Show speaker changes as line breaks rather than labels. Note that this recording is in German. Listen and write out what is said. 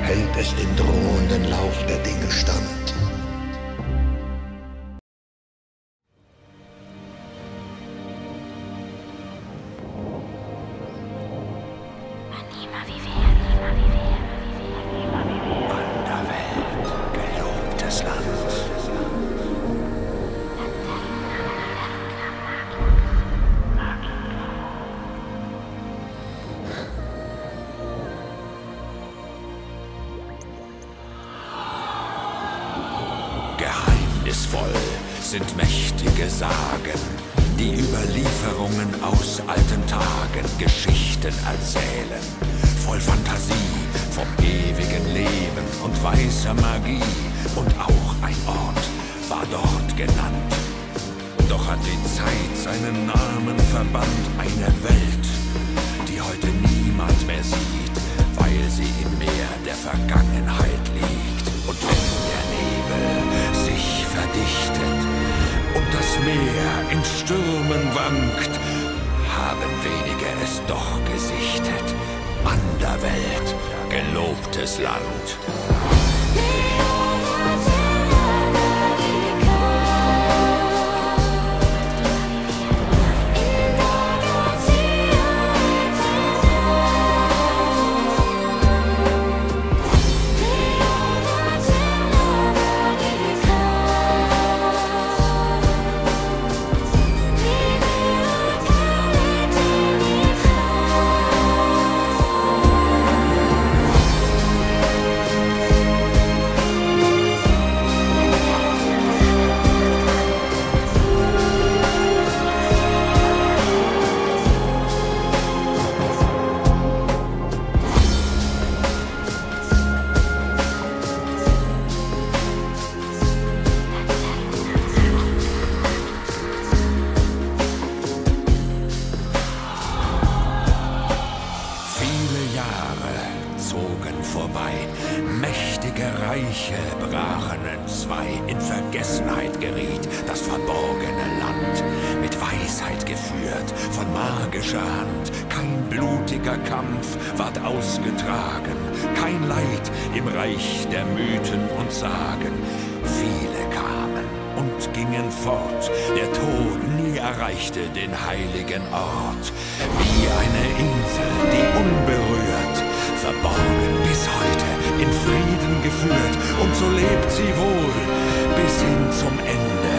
hält es den drohenden Lauf der Dinge stand.
Geheimnisvoll sind mächtige Sagen, die Überlieferungen aus alten Tagen Geschichten erzählen. Voll Fantasie vom ewigen Leben und weißer Magie. Und auch ein Ort war dort genannt. Doch hat die Zeit seinen Namen verbannt. Eine Welt, die heute niemand mehr sieht, weil sie im Meer der Vergangenheit liegt. Und wenn der Nebel sich verdichtet und das Meer in Stürmen wankt, haben wenige es doch gesichtet. Anderwelt, gelobtes Land. Vorbei. Mächtige Reiche brachen entzwei. In Vergessenheit geriet das verborgene Land. Mit Weisheit geführt von magischer Hand. Kein blutiger Kampf ward ausgetragen. Kein Leid im Reich der Mythen und Sagen. Viele kamen und gingen fort. Der Tod nie erreichte den heiligen Ort. Wie eine Insel, die unberührt, verborgen bis heute, in Frieden geführt, und so lebt sie wohl bis hin zum Ende